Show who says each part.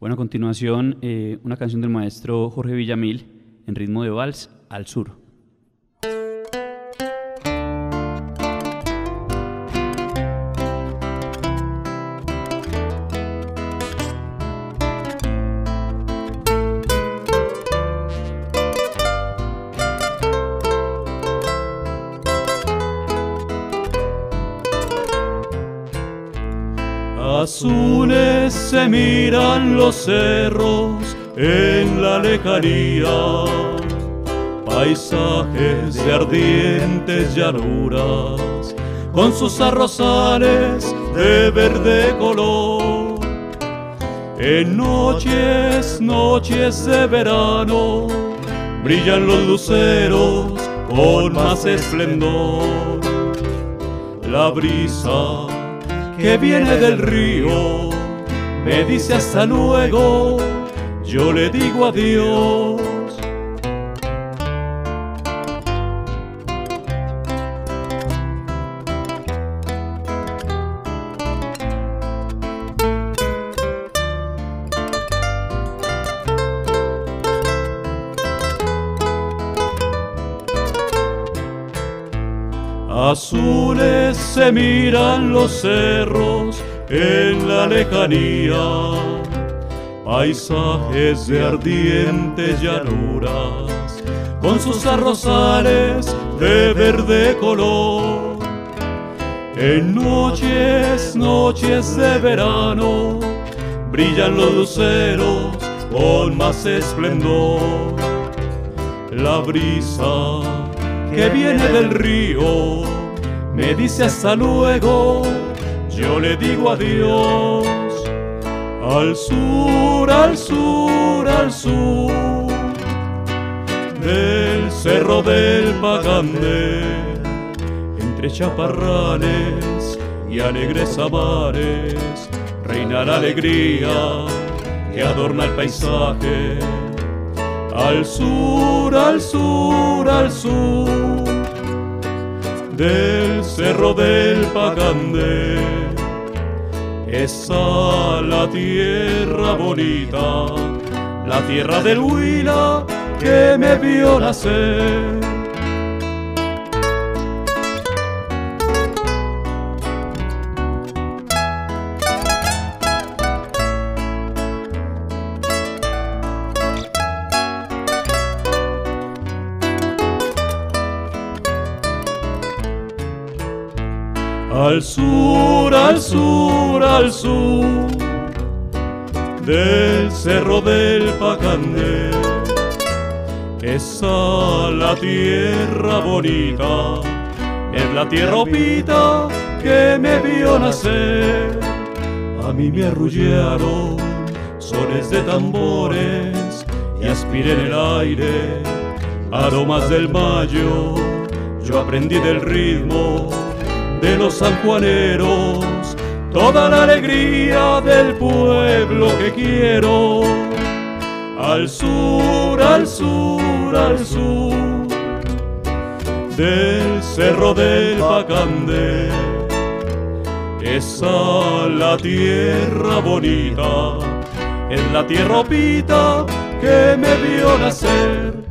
Speaker 1: Bueno, a continuación, una canción del maestro Jorge Villamil en ritmo de vals, Al Sur.
Speaker 2: Azules se miran los cerros en la lejanía, paisajes de ardientes llanuras, con sus arrozales de verde color. En noches, noches de verano, brillan los luceros con más esplendor. La brisa que viene del río me dice hasta luego, yo le digo adiós. Azules se miran los cerros en la lejanía, paisajes de ardientes llanuras, con sus arrozales de verde color. En noches, noches de verano, brillan los luceros con más esplendor. La brisa que viene del río me dice hasta luego, yo le digo adiós. Al sur, al sur, al sur del cerro del Pagandé, entre chaparrales y alegres amares, reina la alegría que adorna el paisaje. Al sur, al sur, al sur del cerro del Pagandé, esa la tierra bonita, la tierra del Huila que me vio nacer. Al sur, al sur, al sur del cerro del Pagandé, esa la tierra bonita, es la tierra opita que me vio nacer. A mí me arrullaron sones de tambores y aspiré en el aire aromas del mayo. Yo aprendí del ritmo de los sanjuaneros, toda la alegría del pueblo que quiero. Al sur, al sur, al sur del cerro del Pagandé, esa la tierra bonita, es la tierra opita que me vio nacer.